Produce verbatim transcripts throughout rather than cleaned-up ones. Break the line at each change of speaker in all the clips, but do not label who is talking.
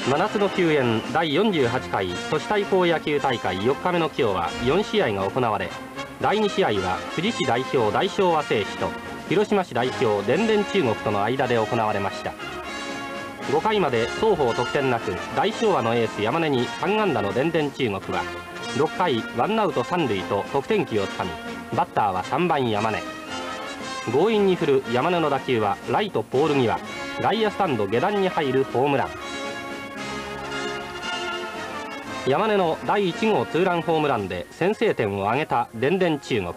真夏の球宴だいよんじゅうはちかい都市対抗野球大会よっかめの今日はよんしあいが行われ、だいにしあいは富士市代表大昭和製紙と広島市代表電電中国との間で行われました。ごかいまで双方得点なく、大昭和のエース山根にさんあんだの電電中国はろっかいワンアウトさんるいと得点機をつかみ、バッターはさんばん山根。強引に振る山根の打球はライトポール際、外野スタンド下段に入るホームラン。山根のだいいちごうツーランホームランで先制点を挙げた電電中国。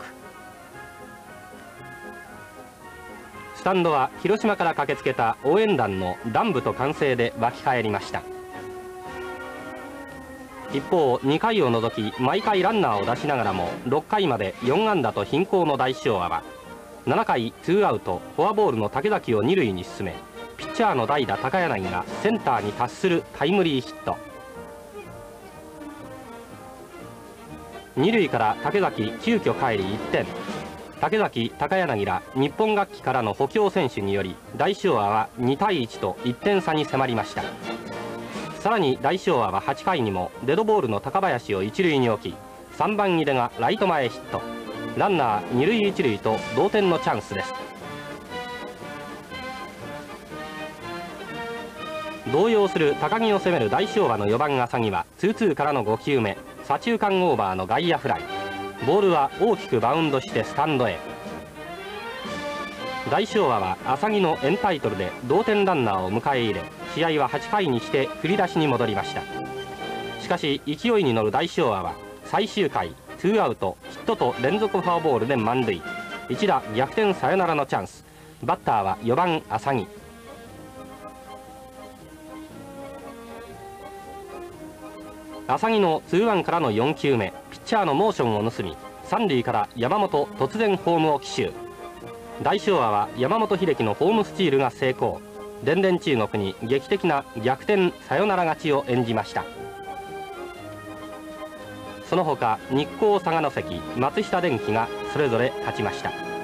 スタンドは広島から駆けつけた応援団のダンブと歓声で沸き返りました。一方にかいを除き毎回ランナーを出しながらもろっかいまでよんあんだと貧困の大昭和はななかいツーアウトフォアボールの竹崎をにるいに進め、ピッチャーの代打高柳がセンターに達するタイムリーヒット。にるいから竹崎急遽帰りいってん。竹崎高柳ら日本楽器からの補強選手により大昭和はにたいいちといってんさに迫りました。さらに大昭和ははちかいにもデッドボールの高林を一塁に置き、さんばん井出がライト前ヒット。ランナーにるいいちるいと同点のチャンスです。動揺する高木を攻める大昭和のよばん浅木はツーツーからのごきゅうめ、左中間オーバーの外野フライ。ボールは大きくバウンドしてスタンドへ。大昭和は浅木のエンタイトルで同点ランナーを迎え入れ、試合ははちかいにして振り出しに戻りました。しかし勢いに乗る大昭和は最終回ツーアウトヒットと連続フォアボールで満塁。一打逆転サヨナラのチャンス。バッターはよばん浅木。浅木のツーワンからのよんきゅうめ、ピッチャーのモーションを盗みさんるいから山本突然ホームを奇襲。大昭和は山本秀樹のホームスチールが成功。電電中国に劇的な逆転サヨナラ勝ちを演じました。その他日光佐賀関松下電器がそれぞれ勝ちました。